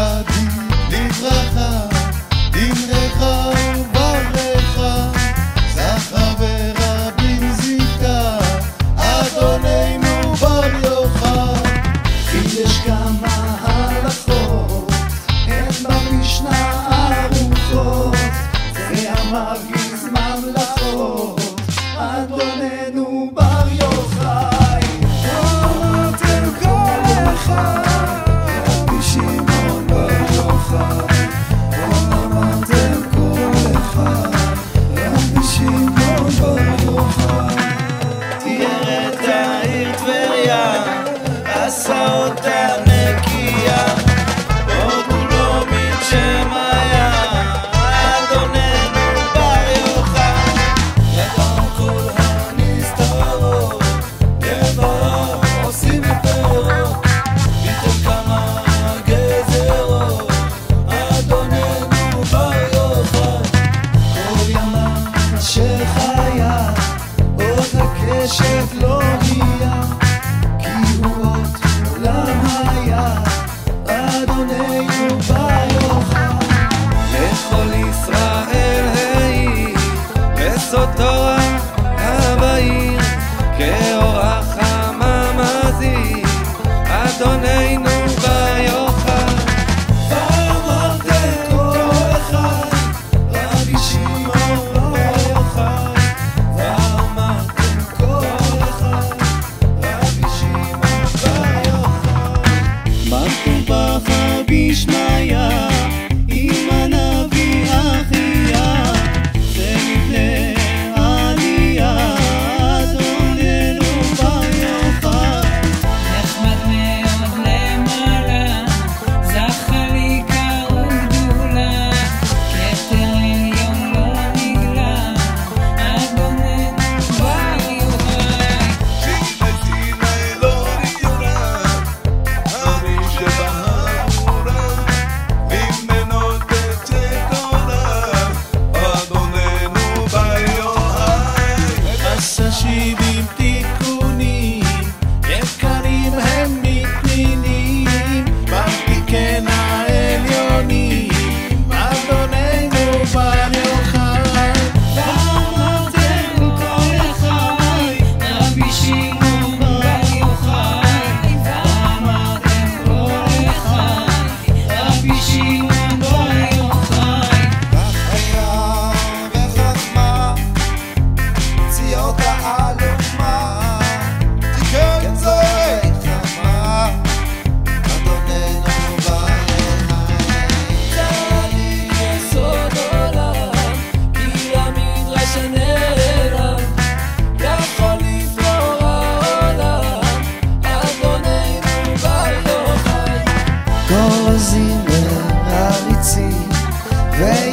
צדיק לברכה, דמרך וברכה, זכה ורבים זיכה, אדוננו בר יוחאי. יש כמה הלכות, הן במשנה ארוכות, והמרגיז ממלכות, אדוננו בר יוחאי. ואמרתם כל אחד, רבי שמעון בר יוחאי. ואמרתם כל אחד, רבי שמעון בר יוחאי. תיאר את העיר טבריה, עשה אותה נקייה, עוד הוא לא שם היה, אדוננו בר יוחאי. ידם כל הנסתרות, דבריו עושים פירות, ביטל כמה גזרות, אדוננו בר יוחאי. כל ימה שחיה, עוד הקשת לא היה, כי הוא עוד עולם היה, אדוננו בר יוחאי. לכל ישראל העיר, בסוד תורה הבעיר, כאורח חמה מזהיר, אדוננו בר יוחאי. ואמרתם כל אחד, רבי שמעון בר יוחאי. ואמרתם כל אחד, רבי שמעון בר יוחאי. מה כתוב בשמיה, עם הנביא אחיה, זה מפני עלייה, אדוננו בר יוחאי. נחמד מאוד למעלה, זכה לי קרוב גדולה, כתר עליון לא נגלה, אדוננו בר יוחאי. שיבתי לאלוהי יורה, אני שבהמורה, ממנו תצא תורה, אדוננו בר יוחאי. עשה 70 תיקונים, יקרים הם מתנינים, בפיקן העליונים, אדוננו בר יוחאי. ואמרתם כל אחד, רבי שמעון בר יוחאי. ואמרתם כל אחד, רבי שמעון בר יוחאי. רחבה וחכמה, ציון תעלומה, תיקן צריך חמה, אדוננו בר יוחאי. צדיק יסוד עולם, כי המדרש נעלם, יכול לפתור העולם, אדוננו בר יוחאי. כל זמר עריצים